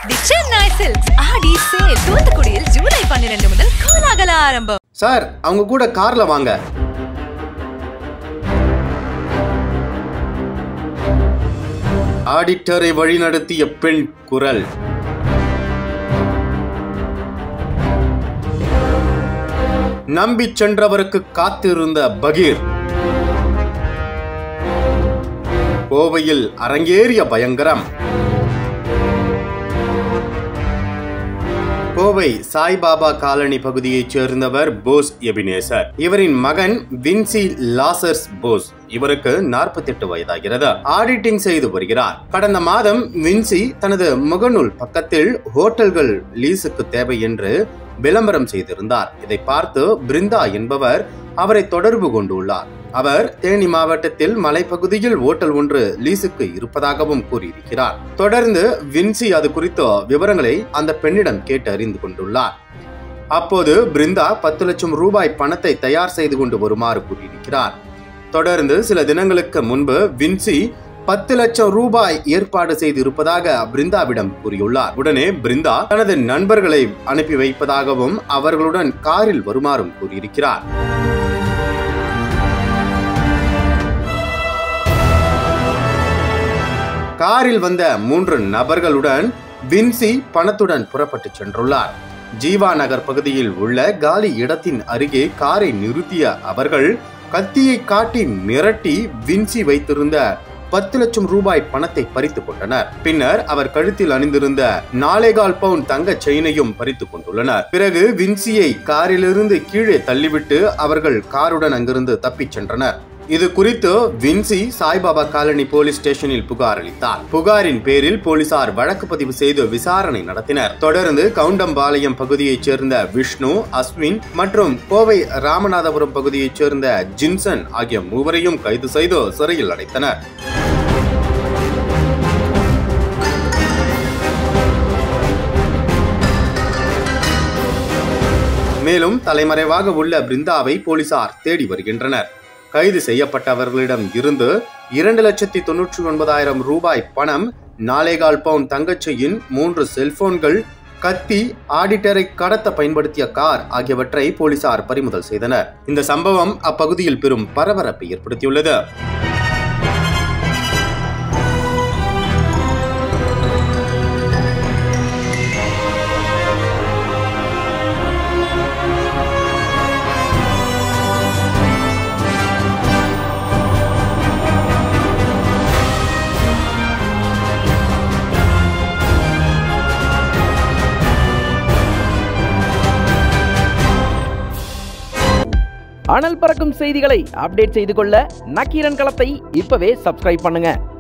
தி Chennai silks Aadi sale தூத்துக்குடியில் July 12 முதல் கோலாகல ஆரம்பம். சார், அவங்க கூட கார்ல வாங்க. ஆடிட்டரை வழிநடத்திய பெண் குரல். நம்பி சென்றவருக்கு காத்திருந்த பகீர். கோவையில் அரங்கேறிய பயங்கரம். கோவை சாய்பாபா காலனி பகுதியைச் சேர்ந்தவர் போஸ் எபினேசர். இவரின் மகன் வின்சி லாசர்ஸ் போஸ். இவருக்கு 48 வயதாகிறது. ஆடிட்டிங் செய்து வருகிறார். கடந்த மாதம் வின்சி தனது முகநூல் பக்கத்தில் ஹோட்டல்கள் லீஸுக்கு தேவை என்று விளம்பரம் செய்திருந்தார். இதை பார்த்து பிருந்தா என்பவர் அவரை தொடர்பு கொண்டுள்ளார். அவர் தேனி மாவட்டத்தில் மலைப்பகுதியில் ஓட்டல் ஒன்று லீஸுக்கு இருப்பதாகவும் கூறியிருக்கிறார். தொடர்ந்து வின்சி அது குறித்த விவரங்களை அந்த பெண்ணிடம் கேட்டு அறிந்து கொண்டுள்ளார். அப்போது பிருந்தா 10 லட்சம் ரூபாய் பணத்தை தயார் செய்து கொண்டு வருமாறு கூறியிருக்கிறார். தொடர்ந்து சில தினங்களுக்கு முன்பு வின்சி 10 லட்சம் ரூபாய் ஏற்பாடு செய்து இருப்பதாக பிருந்தாவிடம் கூறியுள்ளார். உடனே பிருந்தா தனது நண்பர்களை அனுப்பி வைப்பதாகவும் அவர்களுடன் காரில் வருமாறும் கூறியிருக்கிறார். காரில் வந்த 3 நபர்களுடன் வின்சி பணத்துடன் புறப்பட்டு சென்றுள்ளார். ஜீவா நகர் பகுதியில் உள்ள காலி இடத்தின் அருகே காரை நிறுத்திய அவர்கள் கத்தியை காட்டி மிரட்டி வின்சி வைத்திருந்த 10 லட்சம் ரூபாய் பணத்தை பறித்துக் கொண்டனர். பின்னர் அவர் கழுத்தில் அணிந்திருந்த 4.25 பவுண்ட் தங்க செயினையும் பறித்துக் கொண்டுள்ளனர். பிறகு வின்சியை காரிலிருந்து கீழே தள்ளிவிட்டு அவர்கள் காருடன் அங்கிருந்து தப்பிச் சென்றனர். இது குறித்து வின்சி சாய்பாபா காலனி போலீஸ் ஸ்டேஷனில் புகார் அளித்தார். புகாரின் பேரில் போலீசார் வழக்கு பதிவு செய்து விசாரணை நடத்தினர். தொடர்ந்து கவுண்டம்பாளையம் பகுதியைச் சேர்ந்த விஷ்ணு, அஸ்வின் மற்றும் கோவை ராமநாதபுரம் பகுதியைச் சேர்ந்த ஜின்சன் ஆகிய 3வரையும் கைது செய்து சிறையில் அடைத்தனர். மேலும் தலைமறைவாக உள்ள பிருந்தாவை போலீசார் தேடி வருகின்றனர். கைது செய்யப்பட்டவர்களிடம் இருந்து 2,99,000 ரூபாய் பணம், 4.25 பவுண்ட் தங்கச்செயின், 3 செல்போன்கள், கத்தி, ஆடிட்டரை கடத்த பயன்படுத்திய கார் ஆகியவற்றை போலீசார் பறிமுதல் செய்தனர். இந்த சம்பவம் அப்பகுதியில் பெரும் பரபரப்பை ஏற்படுத்தியுள்ளது. அனல் பறக்கும் செய்திகளை அப்டேட் செய்து கொள்ள நக்கீரன் களத்தை இப்பவே சப்ஸ்கிரைப் பண்ணுங்க.